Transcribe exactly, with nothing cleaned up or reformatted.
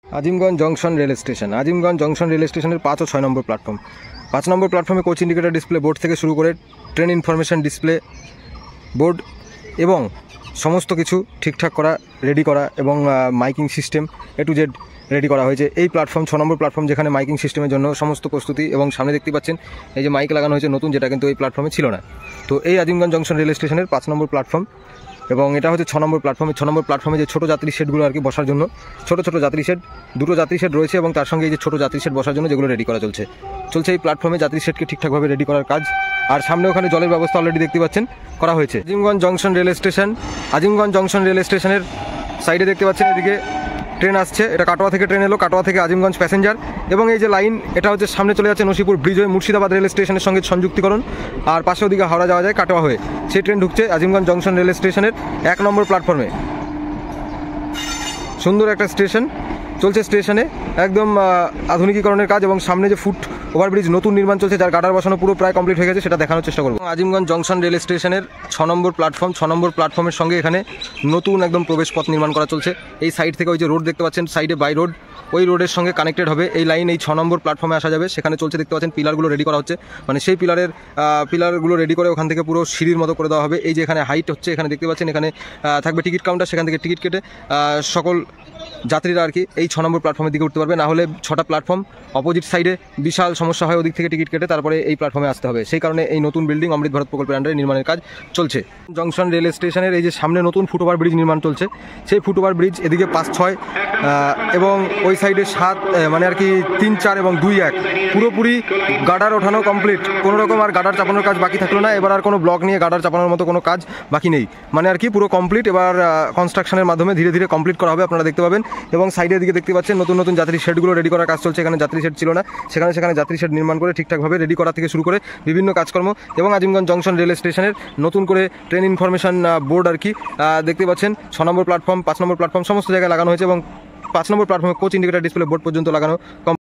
Azimganj junction rail station. Azimganj junction rail স্টেশনের পাঁচ ও ছয় নম্বর প্ল্যাটফর্ম। পাঁচ নম্বর প্ল্যাটফর্মে কোচ ইন্ডিকেটর ডিসপ্লে বোর্ড থেকে শুরু করে ট্রেন ইনফরমেশন ডিসপ্লে বোর্ড এবং সমস্ত কিছু ঠিকঠাক করা, রেডি করা এবং miking system A to Z ready করা হয়েছে। এই প্ল্যাটফর্ম ছ নম্বর প্ল্যাটফর্ম, যেখানে মাইকিং সিস্টেমের জন্য সমস্ত প্রস্তুতি এবং সামনে দেখতে পাচ্ছেন এই যে মাইক লাগানো হয়েছে নতুন, যেটা কিন্তু এই প্ল্যাটফর্মে ছিল না। তো এই আজিমগঞ্জ জংশন রেল স্টেশনের পাঁচ নম্বর প্ল্যাটফর্ম এবং এটা হচ্ছে ছ নম্বর প্ল্যাটফর্মে। ছ নম্বর প্ল্যাটফর্মে যে ছোটো যাত্রী শেডগুলো আর কি বসার জন্য, ছোটো ছোটো যাত্রী শেড, দুটো যাত্রী শেড রয়েছে এবং তার সঙ্গে এই যে ছোটো যাত্রী শেড বসার জন্য যেগুলো রেডি করা চলছে চলছে এই প্ল্যাটফর্মে যাত্রী শেডকে ঠিকঠাকভাবে রেডি করার কাজ। আর সামনে ওখানে জলের ব্যবস্থা অলরেডি দেখতে পাচ্ছেন করা হয়েছে। Azimganj junction rail station. Azimganj junction rail স্টেশনের সাইডে দেখতে পাচ্ছেন এদিকে ট্রেন আসছে, এটা কাটোয়া থেকে ট্রেন এলো, কাটোয়া থেকে আজিমগঞ্জ প্যাসেঞ্জার। এবং এই যে লাইন, এটা হচ্ছে সামনে চলে যাচ্ছে নসিপুর ব্রিজ হয়ে মুর্শিদাবাদ রেল স্টেশনের সঙ্গে সংযুক্তিকরণ, আর পাশে ওদিকে হাওড়া যাওয়া যায় কাটোয়া হয়ে। সেই ট্রেন ঢুকছে আজিমগঞ্জ জংশন রেল স্টেশনের এক নম্বর প্ল্যাটফর্মে। সুন্দর একটা স্টেশন চলছে, স্টেশনে একদম আধুনিকীকরণের কাজ এবং সামনে যে ফুট ওভারব্রিজ নতুন নির্মাণ চলছে, যার গার্ডার বসানো পুরো প্রায় কমপ্লিট হয়ে গেছে, সেটা দেখানোর চেষ্টা করবো। আজিমগঞ্জ জংশন রেল স্টেশনের ছ নম্বর প্ল্যাটফর্ম, ছ নম্বর প্ল্যাটফর্মের সঙ্গে এখানে নতুন একদম প্রবেশ পথ নির্মাণ করা চলছে। এই সাইড থেকে ওই যে রোড দেখতে পাচ্ছেন সাইডে বাই রোড, ওই রোডের সঙ্গে কানেক্টেড হবে এই লাইন। এই ছ নম্বর প্ল্যাটফর্মে আসা যাবে, সেখানে চলছে দেখতে পাচ্ছেন পিলারগুলো রেডি করা হচ্ছে, মানে সেই পিলারের পিলারগুলো রেডি করে ওখান থেকে পুরো সিঁড়ির মতো করে দেওয়া হবে। এই যে এখানে হাইট হচ্ছে, এখানে দেখতে পাচ্ছেন এখানে থাকবে টিকিট কাউন্টার, সেখান থেকে টিকিট কেটে সকল যাত্রীরা আর কি এই ছ নম্বর প্ল্যাটফর্মের দিকে উঠতে পারবে। না হলে ছটা প্ল্যাটফর্ম অপোজিট সাইডে বিশাল সমস্যা হয়, ওদিক থেকে টিকিট কেটে তারপরে এই প্ল্যাটফর্মে আসতে হবে। সেই কারণে এই নতুন বিল্ডিং অমৃত ভারত প্রকল্পের আন্ডারে নির্মাণের কাজ চলছে। জংশন রেল স্টেশনের এই যে সামনে নতুন ফুটওভার ব্রিজ নির্মাণ চলছে, সেই ফুটওভার ব্রিজ এদিকে পাঁচ ছয় এবং ওই সাইডে সাত, মানে আর কি তিন চার এবং দুই এক পুরোপুরি গার্ডার ওঠানো কমপ্লিট। কোনো রকম আর গার্ডার চাপানোর কাজ বাকি থাকলো না। এবার আর কোনো ব্লক নিয়ে গার্ডার চাপানোর মতো কোনো কাজ বাকি নেই, মানে আর কি পুরো কমপ্লিট। এবার কনস্ট্রাকশনের মাধ্যমে ধীরে ধীরে কমপ্লিট করা হবে, আপনারা দেখতে পাবেন। এবং সাইডের দিকে দেখতে পাচ্ছেন নতুন নতুন যাত্রী শেডগুলো রেডি করার কাজ চলছে। এখানে যাত্রী শেড ছিল না, সেখানে সেখানে যাত্রী শেড নির্মাণ করে ঠিকঠাকভাবে রেডি করা থেকে শুরু করে বিভিন্ন কাজকর্ম। এবং আজিমগঞ্জ জংশন রেল স্টেশনের নতুন করে ট্রেন ইনফরমেশন বোর্ড আর কি দেখতে পাচ্ছেন ছ নম্বর প্ল্যাটফর্ম, পাঁচ নম্বর প্ল্যাটফর্ম সমস্ত জায়গায় লাগানো হয়েছে এবং পাঁচ নম্বর প্ল্যাটফর্মে কোচ ইন্ডিকেটর ডিসপ্লে বোর্ড পর্যন্ত লাগানো।